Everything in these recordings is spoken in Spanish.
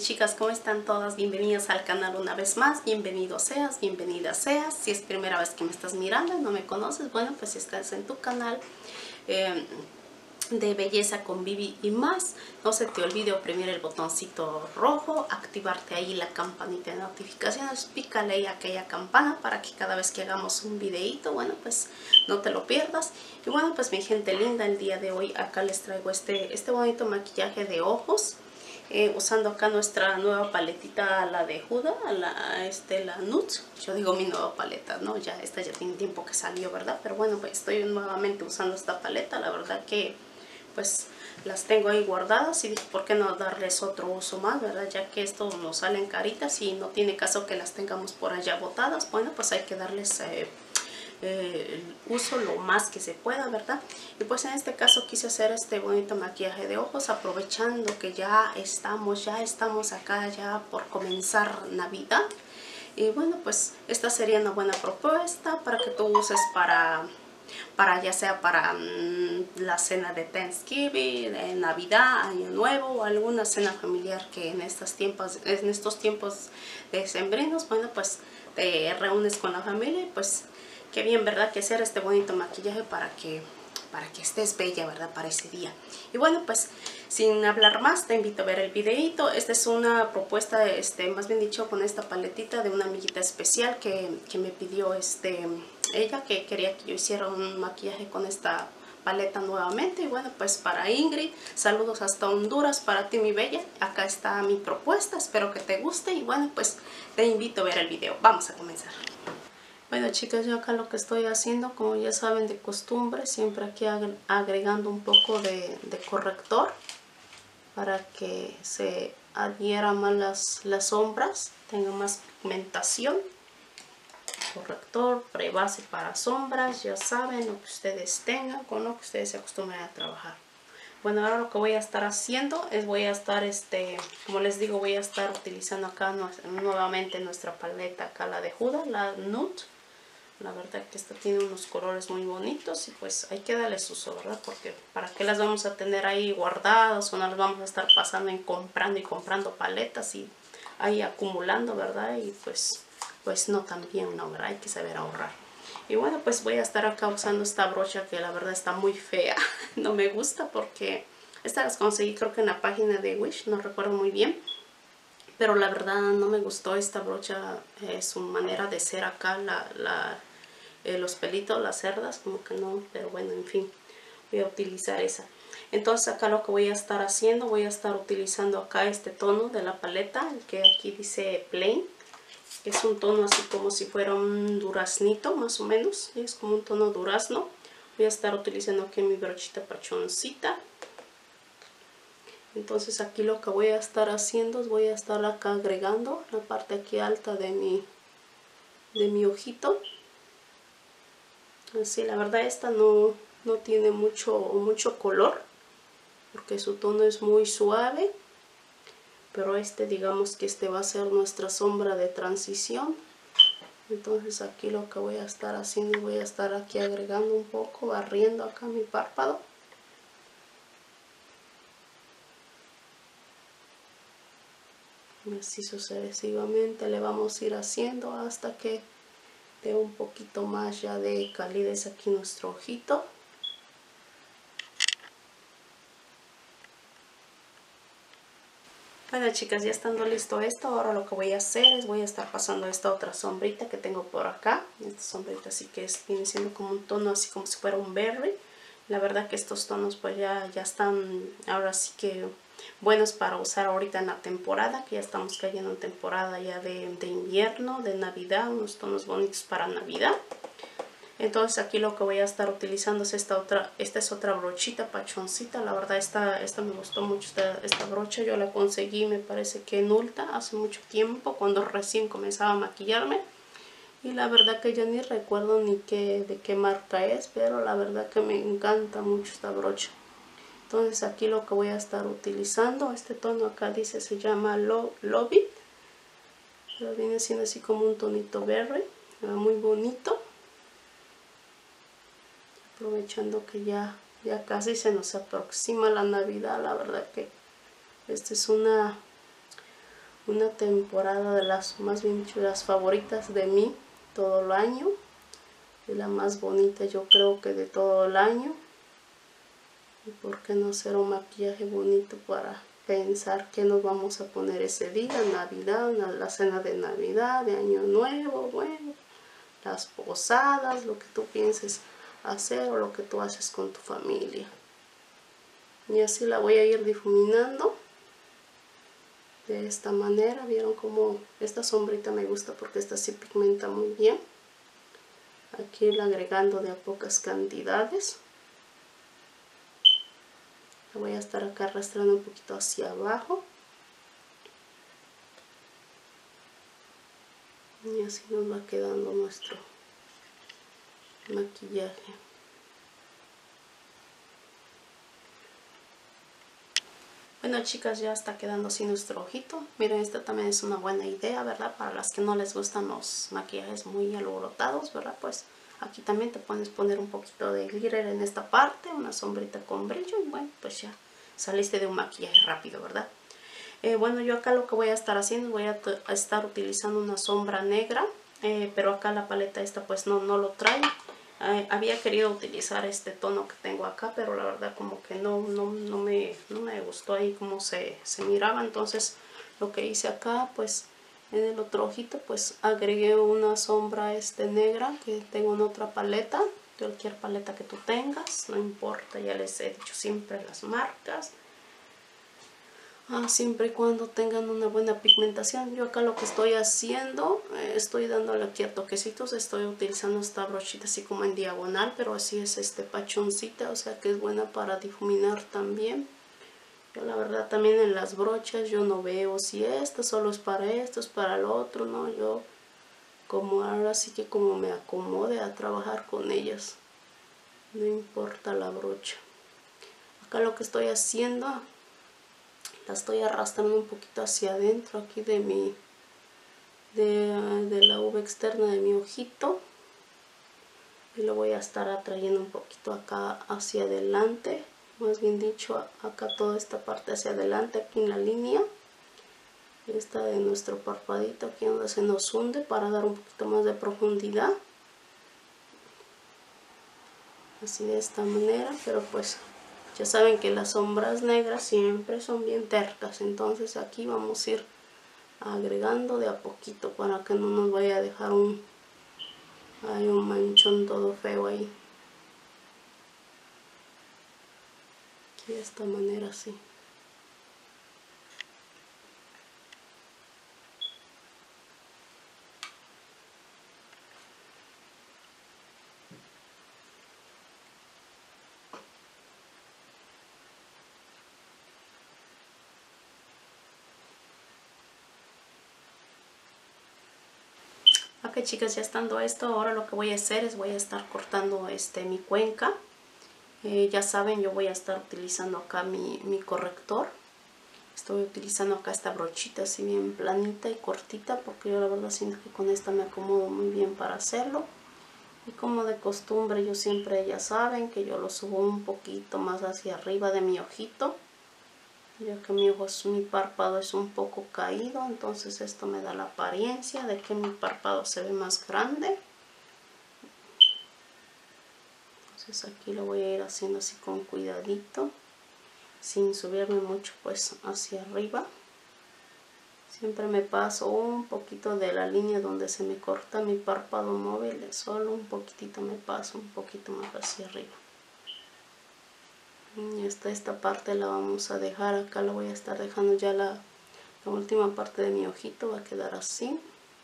chicas, ¿cómo están todas? Bienvenidas al canal una vez más, bienvenido seas, bienvenida seas. Si es primera vez que me estás mirando y no me conoces, bueno, pues estás en tu canal de belleza con Vivi y más. No se te olvide oprimir el botoncito rojo, activarte ahí la campanita de notificaciones, pícale ahí aquella campana para que cada vez que hagamos un videito, bueno, pues no te lo pierdas. Y bueno, pues mi gente linda, el día de hoy acá les traigo este bonito maquillaje de ojos. Usando acá nuestra nueva paletita, la de Huda, la Nude. Yo digo mi nueva paleta, ¿no? Ya esta ya tiene tiempo que salió, ¿verdad? Pero bueno, pues estoy nuevamente usando esta paleta. La verdad que pues las tengo ahí guardadas y dije, ¿por qué no darles otro uso más, verdad? Ya que esto nos salen caritas y no tiene caso que las tengamos por allá botadas. Bueno, pues hay que darles uso lo más que se pueda, ¿verdad? Y pues en este caso quise hacer este bonito maquillaje de ojos aprovechando que ya estamos acá ya por comenzar Navidad. Y bueno, pues esta sería una buena propuesta para que tú uses para ya sea para la cena de Thanksgiving, de Navidad, Año Nuevo o alguna cena familiar que en estos tiempos decembrinos, bueno, pues te reúnes con la familia y pues qué bien, ¿verdad? Que hacer este bonito maquillaje para que estés bella, ¿verdad? Para ese día. Y bueno, pues sin hablar más, te invito a ver el videito. Esta es una propuesta, más bien dicho, con esta paletita de una amiguita especial que me pidió ella, que quería que yo hiciera un maquillaje con esta paleta nuevamente. Y bueno, pues para Ingrid, saludos hasta Honduras para ti, mi bella. Acá está mi propuesta, espero que te guste y bueno, pues te invito a ver el video. Vamos a comenzar. Bueno, chicas, yo acá lo que estoy haciendo, como ya saben de costumbre, siempre aquí agregando un poco de corrector para que se adhieran más las sombras, tenga más pigmentación. Corrector, prebase para sombras, ya saben, lo que ustedes tengan, con lo que ustedes se acostumbren a trabajar. Bueno, ahora lo que voy a estar haciendo es voy a estar, como les digo, voy a estar utilizando acá nuevamente nuestra paleta, acá la de Huda, la Nude. La verdad que esta tiene unos colores muy bonitos y pues hay que darles uso, ¿verdad? Porque para qué las vamos a tener ahí guardadas o no las vamos a estar pasando en comprando y comprando paletas y ahí acumulando, ¿verdad? Y pues no, también no, ¿verdad? Hay que saber ahorrar. Y bueno, pues voy a estar acá usando esta brocha que la verdad está muy fea. No me gusta porque estas las conseguí creo que en la página de Wish, no recuerdo muy bien. Pero la verdad no me gustó esta brocha, su manera de ser acá, los pelitos, las cerdas, como que no, pero bueno, en fin, voy a utilizar esa. Entonces acá lo que voy a estar haciendo, voy a estar utilizando acá este tono de la paleta, el que aquí dice Plain, que es un tono así como si fuera un duraznito más o menos, es como un tono durazno. Voy a estar utilizando aquí mi brochita pachoncita. Entonces aquí lo que voy a estar haciendo es voy a estar acá agregando la parte aquí alta de mi ojito. Así, la verdad esta no tiene mucho color porque su tono es muy suave, pero digamos que va a ser nuestra sombra de transición. Entonces aquí lo que voy a estar haciendo, voy a estar aquí agregando un poco, barriendo acá mi párpado. Y así sucesivamente le vamos a ir haciendo hasta que dé un poquito más ya de calidez aquí nuestro ojito. Bueno, chicas, ya estando listo esto, ahora lo que voy a hacer es voy a estar pasando esta otra sombrita que tengo por acá. Esta sombrita así que viene siendo como un tono así como si fuera un berry. La verdad que estos tonos pues ya están ahora sí que buenos para usar ahorita en la temporada, que ya estamos cayendo en temporada ya de invierno, de Navidad, unos tonos bonitos para Navidad. Entonces aquí lo que voy a estar utilizando es esta es otra brochita pachoncita. La verdad esta me gustó mucho, esta brocha. Yo la conseguí, me parece que en Ulta hace mucho tiempo, cuando recién comenzaba a maquillarme. Y la verdad que ya ni recuerdo ni de qué marca es, pero la verdad que me encanta mucho esta brocha. Entonces aquí lo que voy a estar utilizando, este tono acá dice, se llama Love It. Pero viene siendo así como un tonito verde, muy bonito. Aprovechando que ya casi se nos aproxima la Navidad, la verdad que esta es una una temporada de las más bien chulas favoritas de mí todo el año, y la más bonita yo creo que de todo el año. Y por qué no hacer un maquillaje bonito para pensar qué nos vamos a poner ese día, Navidad, la cena de Navidad, de Año Nuevo, bueno, las posadas, lo que tú pienses hacer o lo que tú haces con tu familia. Y así la voy a ir difuminando de esta manera. Vieron cómo esta sombrita me gusta porque esta sí pigmenta muy bien. Aquí irla agregando de a pocas cantidades. La voy a estar acá arrastrando un poquito hacia abajo. Y así nos va quedando nuestro maquillaje. Bueno, chicas, ya está quedando así nuestro ojito. Miren, esta también es una buena idea, ¿verdad? Para las que no les gustan los maquillajes muy alborotados, ¿verdad? Pues aquí también te puedes poner un poquito de glitter en esta parte, una sombrita con brillo, y bueno, pues ya saliste de un maquillaje rápido, ¿verdad? Bueno, yo acá lo que voy a estar haciendo, voy a estar utilizando una sombra negra, pero acá la paleta esta pues no lo trae. Había querido utilizar este tono que tengo acá, pero la verdad como que no me gustó ahí como se miraba. Entonces lo que hice acá, pues en el otro ojito, pues agregué una sombra negra que tengo en otra paleta. Cualquier paleta que tú tengas, no importa, ya les he dicho siempre las marcas. Siempre y cuando tengan una buena pigmentación. Yo acá lo que estoy haciendo, estoy dándole aquí a toquecitos, estoy utilizando esta brochita así como en diagonal, pero así es pachoncita, o sea que es buena para difuminar también. Yo la verdad también en las brochas yo no veo si esta solo es para esto, es para el otro, no, yo como ahora sí que como me acomode a trabajar con ellas, no importa la brocha. Acá lo que estoy haciendo, la estoy arrastrando un poquito hacia adentro aquí de la uva externa de mi ojito, y lo voy a estar atrayendo un poquito acá hacia adelante, más bien dicho acá toda esta parte hacia adelante, aquí en la línea esta de nuestro parpadito, aquí donde se nos hunde, para dar un poquito más de profundidad, así de esta manera. Pero pues ya saben que las sombras negras siempre son bien tercas, entonces aquí vamos a ir agregando de a poquito para que no nos vaya a dejar un manchón todo feo ahí. Aquí de esta manera así. Ok, chicas, ya estando esto, ahora lo que voy a hacer es voy a estar cortando mi cuenca. Ya saben, yo voy a estar utilizando acá mi corrector. Estoy utilizando acá esta brochita así bien planita y cortita, porque yo la verdad siento que con esta me acomodo muy bien para hacerlo. Y como de costumbre, yo siempre, ya saben, que yo lo subo un poquito más hacia arriba de mi ojito, ya que mi párpado es un poco caído, entonces esto me da la apariencia de que mi párpado se ve más grande. Entonces aquí lo voy a ir haciendo así con cuidadito, sin subirme mucho pues hacia arriba. Siempre me paso un poquito de la línea donde se me corta mi párpado móvil, solo un poquitito me paso, un poquito más hacia arriba. Y esta parte la vamos a dejar acá, la voy a estar dejando ya la última parte de mi ojito, va a quedar así.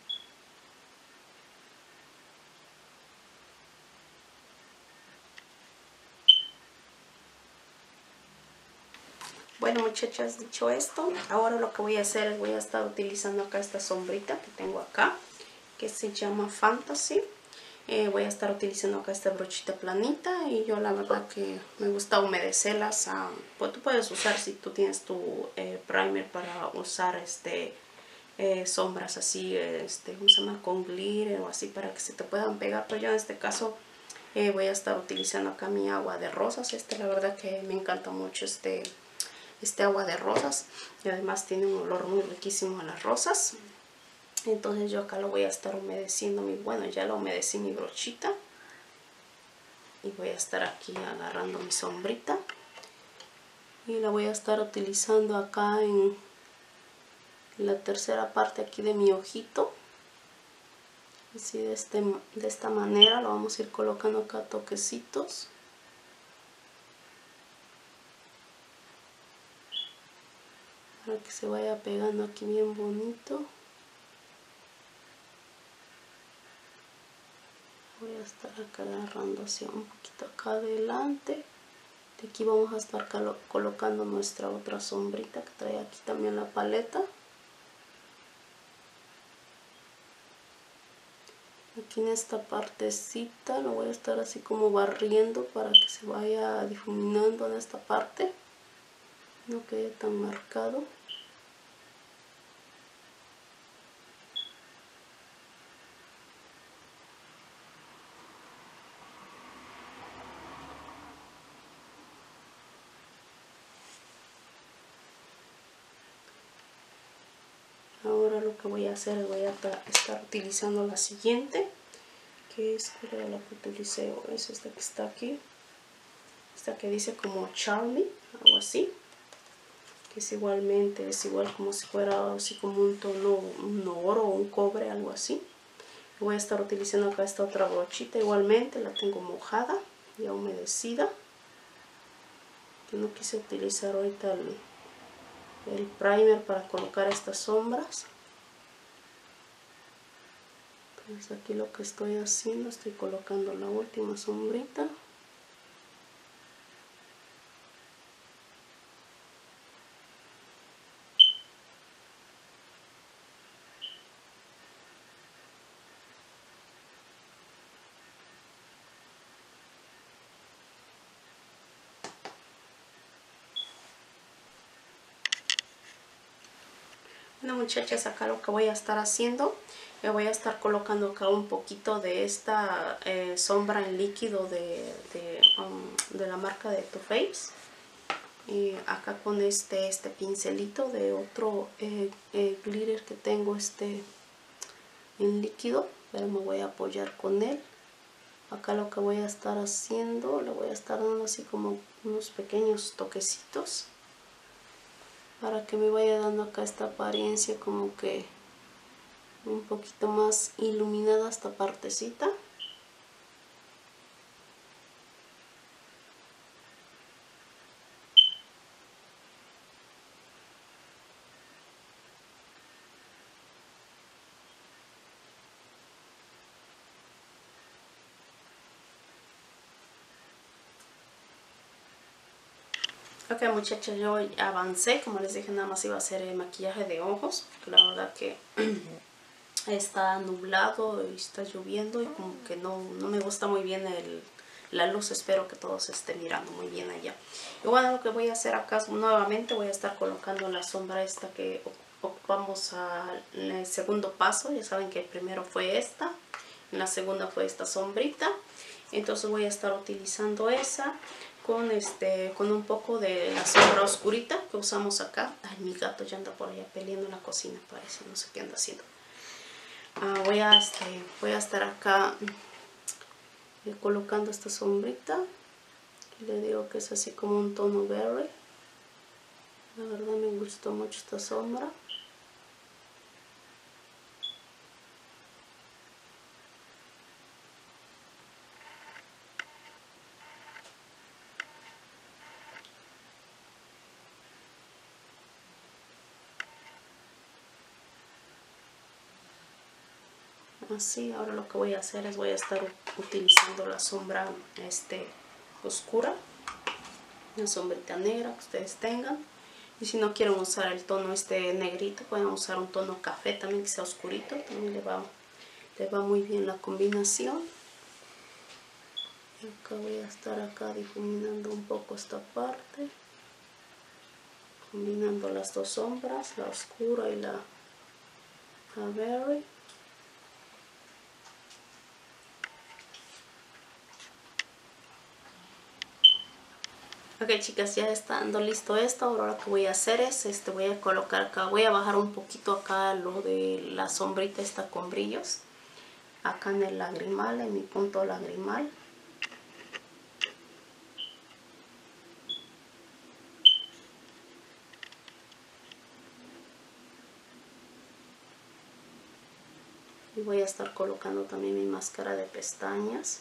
Bueno, muchachas, dicho esto, ahora lo que voy a hacer es voy a estar utilizando acá esta sombrita que tengo acá, que se llama Fantasy. Voy a estar utilizando acá esta brochita planita, y yo la verdad que me gusta humedecerlas. Pues tú puedes usar, si tú tienes tu primer, para usar sombras así, ¿cómo se llama? Con glitter o así, para que se te puedan pegar. Pero yo en este caso voy a estar utilizando acá mi agua de rosas. La verdad que me encanta mucho agua de rosas, y además tiene un olor muy riquísimo a las rosas. Entonces yo acá lo voy a estar humedeciendo, bueno, ya lo humedecí mi brochita, y voy a estar aquí agarrando mi sombrita y la voy a estar utilizando acá en la tercera parte aquí de mi ojito. Así de esta manera lo vamos a ir colocando acá toquecitos. Para que se vaya pegando aquí bien bonito. Voy a estar acá agarrando hacia un poquito acá adelante. De aquí vamos a estar colocando nuestra otra sombrita que trae aquí también la paleta. Aquí en esta partecita lo voy a estar así como barriendo para que se vaya difuminando en esta parte, no quede tan marcado. Ahora lo que voy a hacer es voy a estar utilizando la siguiente, que es, ¿cuál era la que utilicé? Es esta que está aquí, esta que dice como Charmy, algo así, que es igualmente, es igual como si fuera así como un tono, un oro o un cobre, algo así. Voy a estar utilizando acá esta otra brochita, igualmente la tengo mojada, ya humedecida. Yo no quise utilizar ahorita el primer para colocar estas sombras. Entonces aquí lo que estoy haciendo, estoy colocando la última sombrita. Bueno, muchachas, acá lo que voy a estar haciendo, le voy a estar colocando acá un poquito de esta sombra en líquido de la marca de Too Faced. Y acá con este pincelito de otro glitter que tengo en líquido, pero me voy a apoyar con él. Acá lo que voy a estar haciendo, le voy a estar dando así como unos pequeños toquecitos para que me vaya dando acá esta apariencia como que un poquito más iluminada esta partecita. Ok, muchachos, yo avancé, como les dije, nada más iba a hacer el maquillaje de ojos, porque la verdad que está nublado y está lloviendo y como que no me gusta muy bien la luz. Espero que todos estén mirando muy bien allá. Y bueno, lo que voy a hacer acá nuevamente, voy a estar colocando la sombra esta que ocupamos en el segundo paso. Ya saben que el primero fue esta, en la segunda fue esta sombrita. Entonces voy a estar utilizando esa con un poco de la sombra oscurita que usamos acá. Ay, mi gato ya anda por allá peleando en la cocina, parece, no sé qué anda haciendo. Voy a estar acá colocando esta sombrita. Le digo que es así como un tono berry. La verdad me gustó mucho esta sombra. Así, ahora lo que voy a hacer es voy a estar utilizando la sombra oscura, una sombrita negra que ustedes tengan. Y si no quieren usar el tono negrito, pueden usar un tono café también que sea oscurito, también le va muy bien la combinación. Y acá voy a estar acá difuminando un poco esta parte, combinando las dos sombras, la oscura y la berry. Ok, chicas, ya estando listo esto, ahora lo que voy a hacer es, voy a colocar acá, voy a bajar un poquito acá lo de la sombrita esta con brillos, acá en el lagrimal, en mi punto lagrimal. Y voy a estar colocando también mi máscara de pestañas.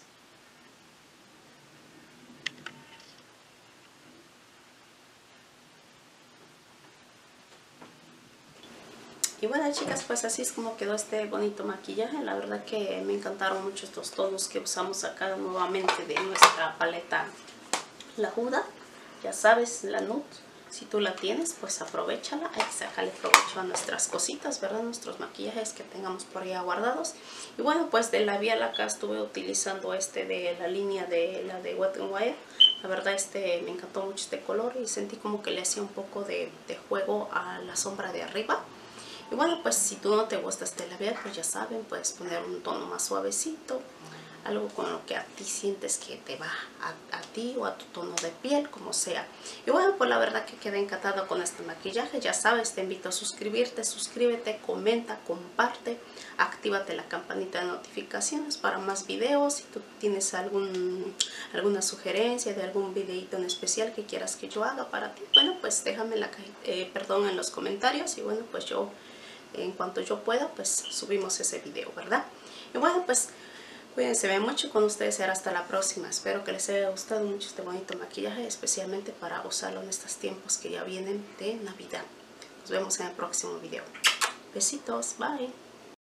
Y bueno, chicas, pues así es como quedó este bonito maquillaje. La verdad que me encantaron mucho estos tonos que usamos acá nuevamente de nuestra paleta La Huda. Ya sabes, la nude. Si tú la tienes, pues aprovechala. Hay que sacarle provecho a nuestras cositas, ¿verdad? Nuestros maquillajes que tengamos por allá guardados. Y bueno, pues de labial acá estuve utilizando de la línea de la de Wet n Wild. La verdad me encantó mucho este color y sentí como que le hacía un poco de juego a la sombra de arriba. Y bueno, pues si tú no te gusta este labial, pues ya saben, puedes poner un tono más suavecito, algo con lo que a ti sientes que te va a ti o a tu tono de piel, como sea. Y bueno, pues la verdad que quedé encantada con este maquillaje. Ya sabes, te invito a suscribirte, suscríbete, comenta, comparte, actívate la campanita de notificaciones para más videos. Si tú tienes alguna sugerencia de algún videito en especial que quieras que yo haga para ti, bueno, pues déjame en los comentarios y bueno, pues yo en cuanto yo pueda, pues subimos ese video, ¿verdad? Y bueno, pues cuídense mucho, con ustedes será hasta la próxima. Espero que les haya gustado mucho este bonito maquillaje, especialmente para usarlo en estos tiempos que ya vienen de Navidad. Nos vemos en el próximo video. Besitos, bye.